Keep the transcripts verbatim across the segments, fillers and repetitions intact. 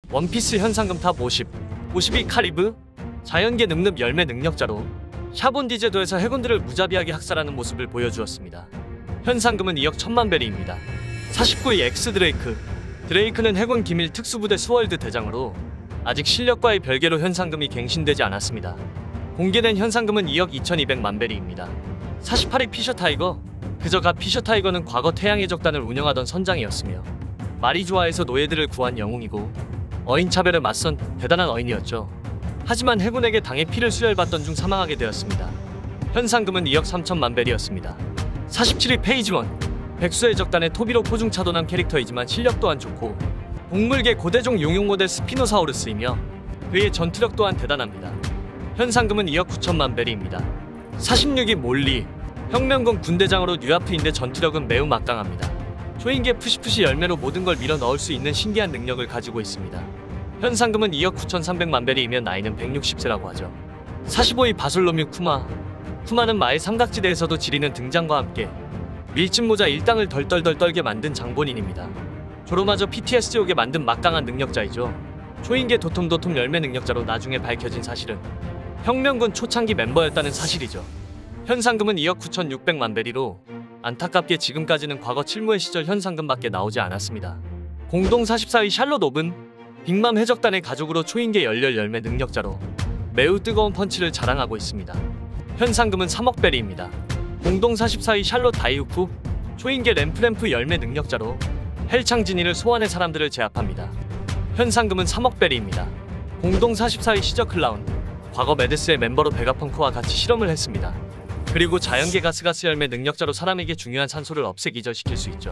원피스 현상금 탑 오십, 오십이 카리브, 자연계 늠름 열매 능력자로 샤본디제도에서 해군들을 무자비하게 학살하는 모습을 보여주었습니다. 현상금은 이억 천만 베리입니다. 사십구 위 엑스 드레이크. 드레이크는 해군 기밀 특수부대 스월드 대장으로 아직 실력과의 별개로 현상금이 갱신되지 않았습니다. 공개된 현상금은 이억 이천이백만 베리입니다. 사십팔 위 피셔 타이거. 그저가 피셔 타이거는 과거 태양의 적단을 운영하던 선장이었으며 마리조아에서 노예들을 구한 영웅이고 어인차별에 맞선 대단한 어인이었죠. 하지만 해군에게 당해 피를 수혈받던 중 사망하게 되었습니다. 현상금은 이억 삼천만 베리였습니다. 사십칠 위 페이지 원. 백수의 적단의 토비로 포중 차도남 캐릭터이지만 실력 또한 좋고 동물계 고대종 용용 모델 스피노사우루스이며 그의 전투력 또한 대단합니다. 현상금은 이억 구천만 베리입니다. 사십육 위 몰리. 혁명군 군대장으로 뉴아프인데 전투력은 매우 막강합니다. 초인계 푸시푸시 열매로 모든 걸 밀어 넣을 수 있는 신기한 능력을 가지고 있습니다. 현상금은 이억 구천삼백만 베리이며 나이는 백육십 세라고 하죠. 사십오 위 바솔로뮤 쿠마. 쿠마는 마의 삼각지대에서도 지리는 등장과 함께 밀짚모자 일당을 덜덜덜 떨게 만든 장본인입니다. 조로마저 피티에스디 오게 만든 막강한 능력자이죠. 초인계 도톰도톰 열매 능력자로 나중에 밝혀진 사실은 혁명군 초창기 멤버였다는 사실이죠. 현상금은 이억 구천육백만 베리로 안타깝게 지금까지는 과거 칠무회 시절 현상금밖에 나오지 않았습니다. 공동 사십사 위 샬롯 오븐. 빅맘 해적단의 가족으로 초인계 열렬 열매 능력자로 매우 뜨거운 펀치를 자랑하고 있습니다. 현상금은 삼억 베리입니다. 공동 사십사 위 샬롯 다이우프. 초인계 램프램프 열매 능력자로 헬창진이를 소환해 사람들을 제압합니다. 현상금은 삼억 베리입니다. 공동 사십사 위 시저 클라운. 과거 매드스의 멤버로 베가펑크와 같이 실험을 했습니다. 그리고 자연계 가스가스 열매 능력자로 사람에게 중요한 산소를 없애 기절시킬 수 있죠.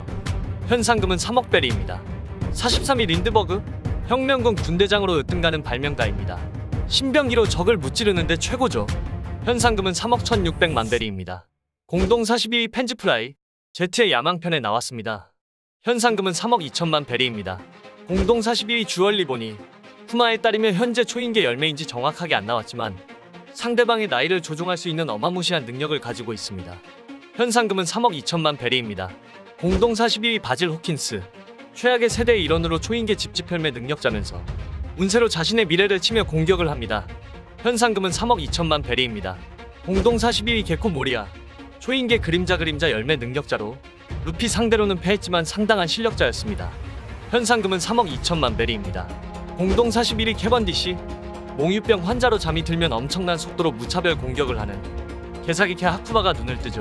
현상금은 삼억 베리입니다. 사십삼 위 린드버그. 혁명군 군대장으로 으뜸가는 발명가입니다. 신병기로 적을 무찌르는데 최고죠. 현상금은 삼억 천육백만 베리입니다. 공동 사십이 위 펜즈프라이. 제트의 야망편에 나왔습니다. 현상금은 삼억 이천만 베리입니다. 공동 사십이 위 주얼리보니. 쿠마에 따르면 현재 초인계 열매인지 정확하게 안 나왔지만 상대방의 나이를 조종할 수 있는 어마무시한 능력을 가지고 있습니다. 현상금은 삼억 이천만 베리입니다. 공동 사십이 위 바질 호킨스. 최악의 세대의 일원으로 초인계 집집혈매 능력자면서 운세로 자신의 미래를 치며 공격을 합니다. 현상금은 삼억 이천만 베리입니다. 공동 사십이 위 개코 모리아. 초인계 그림자 그림자 열매 능력자로 루피 상대로는 패했지만 상당한 실력자였습니다. 현상금은 삼억 이천만 베리입니다. 공동 사십일 위 캐번디시. 몽유병 환자로 잠이 들면 엄청난 속도로 무차별 공격을 하는 개사기캐 하쿠바가 눈을 뜨죠.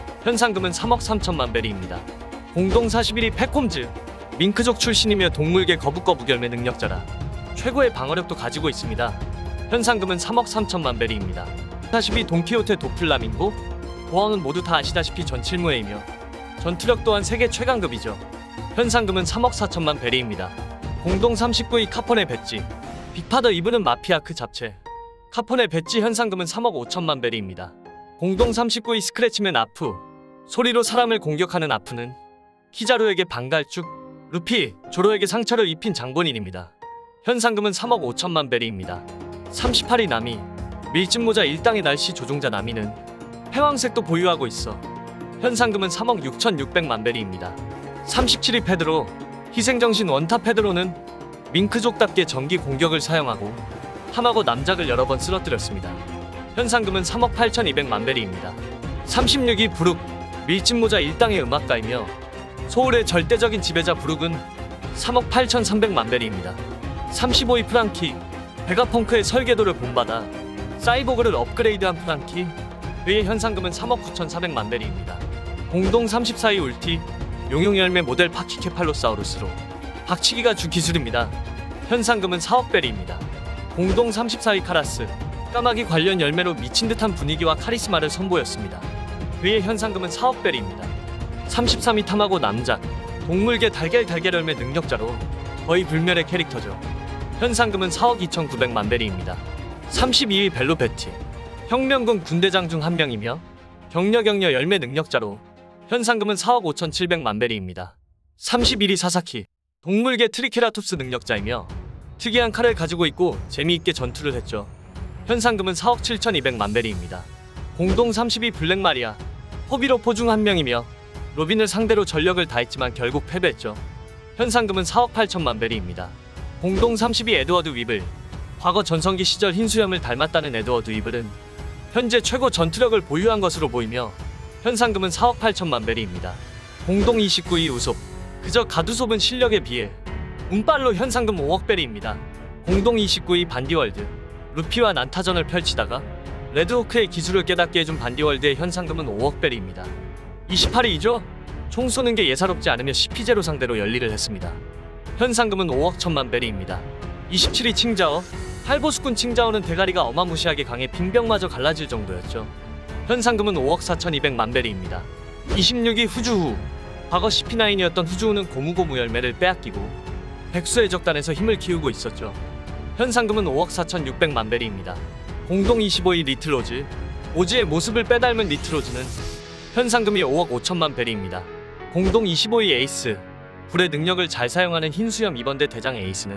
현상금은 삼억 삼천만 베리입니다. 공동 사십일 위 팩홈즈. 밍크족 출신이며 동물계 거북거북 열매 능력자라 최고의 방어력도 가지고 있습니다. 현상금은 삼억 삼천만 베리입니다. 사십 위 돈키호테 도플라밍고. 보왕은 모두 다 아시다시피 전칠무회이며 전투력 또한 세계 최강급이죠. 현상금은 삼억 사천만 베리입니다. 공동 삼십구 위 카폰의 배지. 빅파더 이브는 마피아 그 잡채. 카폰의 배지. 현상금은 삼억 오천만 베리입니다. 공동 삼십구 위 스크래치맨 아프. 소리로 사람을 공격하는 아프는 키자루에게 방갈축, 루피, 조로에게 상처를 입힌 장본인입니다. 현상금은 삼억 오천만 베리입니다. 삼십팔 위 나미. 밀짚모자 일당의 날씨 조종자 나미는 패왕색도 보유하고 있어 현상금은 삼억 육천육백만 베리입니다. 삼십칠 위 페드로. 희생정신 원탑 페드로는 밍크족답게 전기 공격을 사용하고 하마고 남작을 여러 번 쓰러뜨렸습니다. 현상금은 삼억 팔천이백만 베리입니다. 삼십육 위 브룩. 밀짚모자 일당의 음악가이며 소울의 절대적인 지배자 브룩은 삼억 팔천삼백만 베리입니다. 삼십오 위 프랑키. 베가펑크의 설계도를 본받아 사이보그를 업그레이드한 프랑키. 그의 현상금은 삼억 구천사백만 베리입니다. 공동 삼십사 위 울티. 용용열매 모델 파키케팔로사우루스로 박치기가 주 기술입니다. 현상금은 사억 베리입니다. 공동 삼십사 위 카라스. 까마귀 관련 열매로 미친듯한 분위기와 카리스마를 선보였습니다. 그의 현상금은 사억 베리입니다. 삼십삼 위 타마고 남작. 동물계 달걀 달걀 열매 능력자로 거의 불멸의 캐릭터죠. 현상금은 사억 이천구백만 베리입니다. 삼십이 위 벨로 베티. 혁명군 군대장 중 한 명이며 격려격려 열매 능력자로 현상금은 사억 오천칠백만 베리입니다. 삼십일 위 사사키. 동물계 트리케라톱스 능력자이며 특이한 칼을 가지고 있고 재미있게 전투를 했죠. 현상금은 사억 칠천이백만 베리입니다. 공동 삼십 위 블랙 마리아. 호비로포 중 한 명이며 로빈을 상대로 전력을 다했지만 결국 패배했죠. 현상금은 사억 팔천만 베리입니다. 공동 삼십이 에드워드 위블. 과거 전성기 시절 흰수염을 닮았다는 에드워드 위블은 현재 최고 전투력을 보유한 것으로 보이며 현상금은 사억 팔천만 베리입니다. 공동 이십구 위 우솝. 그저 가두솝은 실력에 비해 운빨로 현상금 오억 베리입니다. 공동 이십구 위 반디월드. 루피와 난타전을 펼치다가 레드호크의 기술을 깨닫게 해준 반디월드의 현상금은 오억 베리입니다. 이십팔 위이죠. 총 쏘는 게 예사롭지 않으며 씨피제로 상대로 열일을 했습니다. 현상금은 오억 천만 베리입니다. 이십칠 위 칭자어. 팔보수꾼 칭자어는 대가리가 어마무시하게 강해 빙병마저 갈라질 정도였죠. 현상금은 오억 사천이백만 베리입니다. 이십육 위 후주후. 과거 씨피나인이었던 후주후는 고무고무 열매를 빼앗기고 백수의 적단에서 힘을 키우고 있었죠. 현상금은 오억 사천육백만 베리입니다. 공동 이십오 위 리틀로즈. 오즈의 모습을 빼닮은 리틀로즈는 현상금이 오억 오천만 베리입니다. 공동 이십오 위 에이스. 불의 능력을 잘 사용하는 흰수염 이번대 대장 에이스는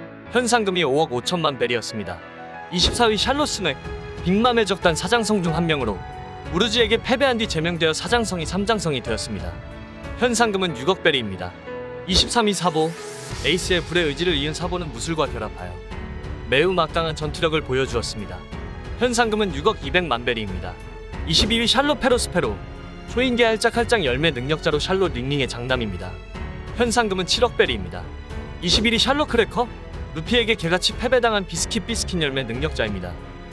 현상금이 오억 오천만 베리였습니다. 이십사 위 샬롯스넥. 빅맘의 적단 사장성 중 한 명으로 우르즈에게 패배한 뒤 제명되어 사장성이 삼장성이 되었습니다. 현상금은 육억 베리입니다. 이십삼 위 사보. 에이스의 불의 의지를 이은 사보는 무술과 결합하여 매우 막강한 전투력을 보여주었습니다. 현상금은 육억 이백만 베리입니다. 이십이 위 샬롯 페로스페로. 초인계 할짝할짝 열매 능력자로 샬롯 링링의 장남입니다. 현상금은 칠억 베리입니다. 이십일 위 샬롯 크래커. 루피에게 개같이 패배당한 비스킷 비스킷 열매 능력자입니다.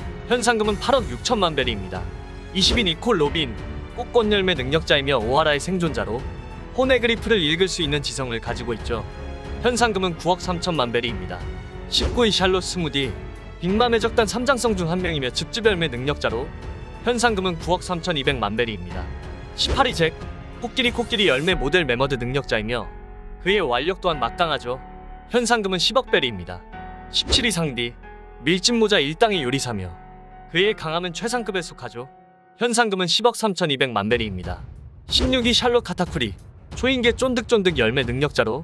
현상금은 팔억 육천만 베리입니다. 이십 위 니콜 로빈. 꽃꽃 열매 능력자이며 오하라의 생존자로 호네그리프를 읽을 수 있는 지성을 가지고 있죠. 현상금은 구억 삼천만 베리입니다. 십구 위 샬롯 스무디. 빅맘의 적단 삼장성 중 한 명이며 즙즙 열매 능력자로 현상금은 구억 삼천이백만 베리입니다. 십팔 위 잭. 코끼리 코끼리 열매 모델 메머드 능력자이며 그의 완력 또한 막강하죠. 현상금은 십억 베리입니다. 십칠 위 상디. 밀짚모자 일당의 요리사며 그의 강함은 최상급에 속하죠. 현상금은 십억 삼천이백만 베리입니다. 십육 위 샬롯 카타쿠리. 초인계 쫀득쫀득 열매 능력자로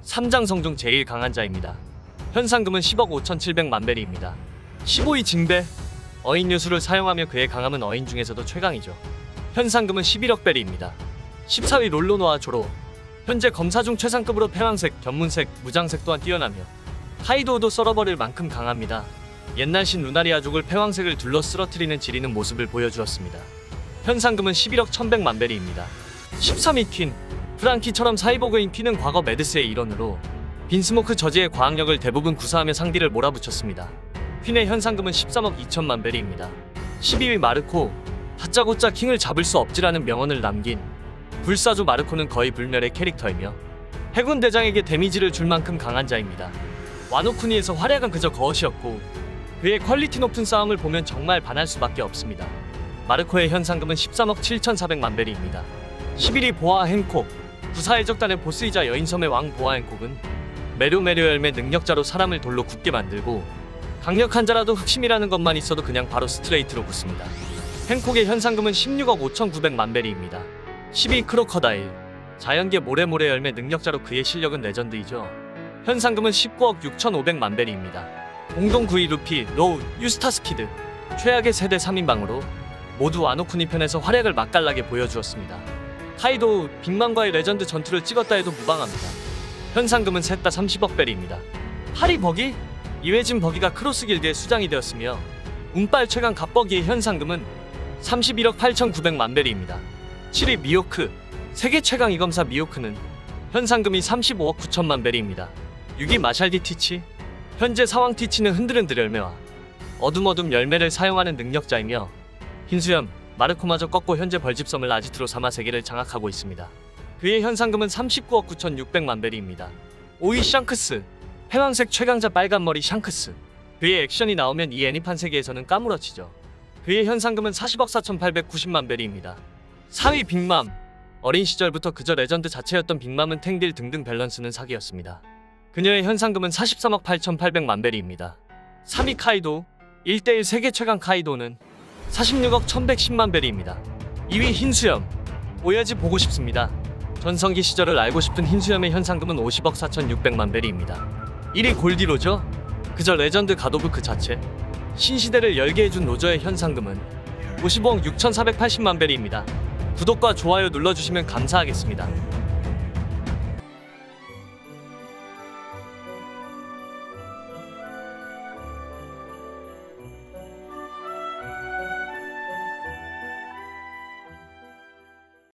삼장성 중 제일 강한 자입니다. 현상금은 십억 오천칠백만 베리입니다. 십오 위 징베. 어인 요술을 사용하며 그의 강함은 어인 중에서도 최강이죠. 현상금은 십일억 베리입니다. 십사 위 롤로노아 조로. 현재 검사 중 최상급으로 패왕색, 견문색, 무장색 또한 뛰어나며 카이도우도 썰어버릴 만큼 강합니다. 옛날신 루나리아족을 패왕색을 둘러 쓰러뜨리는 지리는 모습을 보여주었습니다. 현상금은 십일억 천백만 베리입니다. 십삼 위 퀸. 프랑키처럼 사이보그인 퀸은 과거 매드스의 일원으로 빈스모크 저지의 과학력을 대부분 구사하며 상디를 몰아붙였습니다. 퀸의 현상금은 십삼억 이천만 베리입니다. 십이 위 마르코. 다짜고짜 킹을 잡을 수 없지라는 명언을 남긴 불사조 마르코는 거의 불멸의 캐릭터이며 해군 대장에게 데미지를 줄 만큼 강한 자입니다. 와노쿠니에서 활약은 그저 거엇이었고 그의 퀄리티 높은 싸움을 보면 정말 반할 수밖에 없습니다. 마르코의 현상금은 십삼억 칠천사백만 베리입니다. 십일 위 보아 행콕. 부사의 적단의 보스이자 여인섬의 왕 보아 행콕은 메료메료 열매 능력자로 사람을 돌로 굳게 만들고 강력한 자라도 흑심이라는 것만 있어도 그냥 바로 스트레이트로 붙습니다. 행콕의 현상금은 십육억 오천구백만 베리입니다. 십 위 크로커다일. 자연계 모래모래 열매 능력자로 그의 실력은 레전드이죠. 현상금은 십구억 육천오백만 베리입니다. 공동 구 위 루피, 로우, 유스타스키드. 최악의 세대 삼 인방으로 모두 와노쿠니 편에서 활약을 맛깔나게 보여주었습니다. 카이도우, 빅맘과의 레전드 전투를 찍었다 해도 무방합니다. 현상금은 셋 다 삼십억 베리입니다. 팔 위 버기. 이회진 버기가 크로스 길드의 수장이 되었으며 운빨 최강 갑버기의 현상금은 삼십일억 팔천구백만 베리입니다. 칠 위 미호크. 세계 최강 이검사 미호크는 현상금이 삼십오억 구천만 베리입니다. 육 위 마샬디 티치. 현재 사왕 티치는 흔들흔들 열매와 어둠어둠 열매를 사용하는 능력자이며 흰수염, 마르코마저 꺾고 현재 벌집섬을 아지트로 삼아 세계를 장악하고 있습니다. 그의 현상금은 삼십구억 구천육백만 베리입니다. 오 위 샹크스. 패왕색 최강자 빨간머리 샹크스. 그의 액션이 나오면 이 애니판 세계에서는 까무러치죠. 그의 현상금은 사십억 사천팔백구십만 베리입니다. 사 위 빅맘. 어린 시절부터 그저 레전드 자체였던 빅맘은 탱딜 등등 밸런스는 사기였습니다. 그녀의 현상금은 사십삼억 팔천팔백만 베리입니다. 삼 위 카이도. 일 대 일 세계 최강 카이도는 사십육억 천백십만 베리입니다. 이 위 흰수염. 오야지 보고 싶습니다. 전성기 시절을 알고 싶은 흰수염의 현상금은 오십억 사천육백만 베리입니다. 일 위 골디로저. 그저 레전드 갓오브 그 자체. 신시대를 열게 해준 로저의 현상금은 오십억 육천사백팔십만 베리입니다. 구독과 좋아요 눌러주시면 감사하겠습니다.